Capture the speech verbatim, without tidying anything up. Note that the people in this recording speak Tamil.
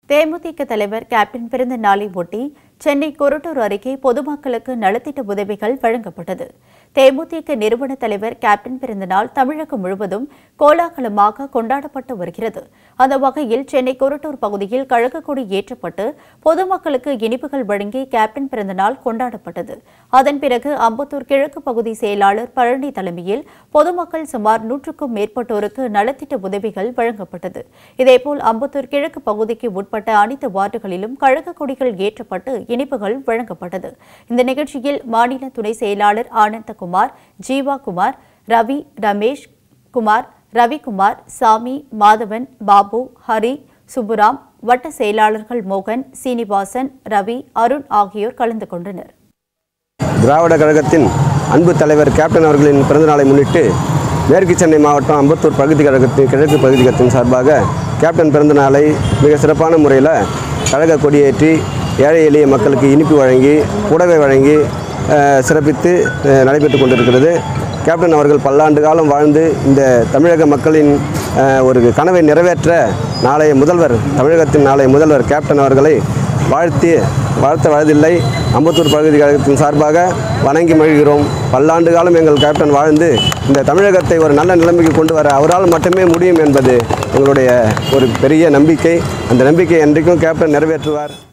தேமுதிக தலைவர் கேப்டன் பிறந்த நாளை ஒட்டி சென்னை கொரட்டூர் அருகே பொதுமக்களுக்கு நலத்திட்ட உதவிகள் வழங்கப்பட்டது. தேமுதிக நிறுவன தலைவர் கேப்டன் பிறந்த நாள் தமிழகம் முழுவதும் கோலாகலமாக கொண்டாடப்பட்டு வருகிறது. அந்த வகையில் சென்னை கொரட்டூர் பகுதியில் கழக கொடி ஏற்றப்பட்டு பொதுமக்களுக்கு இனிப்புகள் வழங்கி கேப்டன் பிறந்த நாள் கொண்டாடப்பட்டது. அதன் பிறகு அம்பத்தூர் கிழக்கு பகுதி செயலாளர் பழனி தலைமையில் பொதுமக்கள் சுமார் நூற்றுக்கும் மேற்பட்டோருக்கு நலத்திட்ட உதவிகள் வழங்கப்பட்டது. இதேபோல் அம்பத்தூர் கிழக்கு பகுதிக்கு உட்பட்ட அனைத்து வார்டுகளிலும் கழக கொடிகள் ஏற்றப்பட்டு இனிப்புகள் வழங்கப்பட்டது. இந்த நிகழ்ச்சியில் மாநில துணை செயலாளர் ஆனந்தகுமார், ஜீவா குமார், ரவி, ரமேஷ் குமார், ரவிக்குமார், சாமி, மாதவன், பாபு, ஹரி, சுப்புராம், வட்ட செயலாளர்கள் மோகன், சீனிவாசன், ரவி, அருண் ஆகியோர் கலந்து கொண்டனர். திராவிட கழகத்தின் அன்பு தலைவர் கேப்டன் அவர்களின் பிறந்தநாளை முன்னிட்டு மேற்கு சென்னை மாவட்டம் அம்பத்தூர் பகுதி கழகத்தின் கிழக்கு பகுதி கழகத்தின் சார்பாக கேப்டன் பிறந்தநாளை மிக சிறப்பான முறையில் கழக கொடியேற்றி ஏழை எளிய மக்களுக்கு இனிப்பு வழங்கி புடவை வழங்கி சிறப்பித்து நடைபெற்று கொண்டிருக்கிறது. கேப்டன் அவர்கள் பல்லாண்டு காலம் வாழ்ந்து இந்த தமிழக மக்களின் ஒரு கனவை நிறைவேற்ற நாளைய முதல்வர் தமிழகத்தின் நாளைய முதல்வர் கேப்டன் அவர்களை வாழ்த்தி வாழ்த்த வயதில்லை அம்பத்தூர் பகுதி கழகத்தின் சார்பாக வணங்கி மகிழ்கிறோம். பல்லாண்டு காலம் எங்கள் கேப்டன் வாழ்ந்து இந்த தமிழகத்தை ஒரு நல்ல நிலைமைக்கு கொண்டு வர அவரால் மட்டுமே முடியும் என்பது எங்களுடைய ஒரு பெரிய நம்பிக்கை. அந்த நம்பிக்கை என்றைக்கும் கேப்டன் நிறைவேற்றுவார்.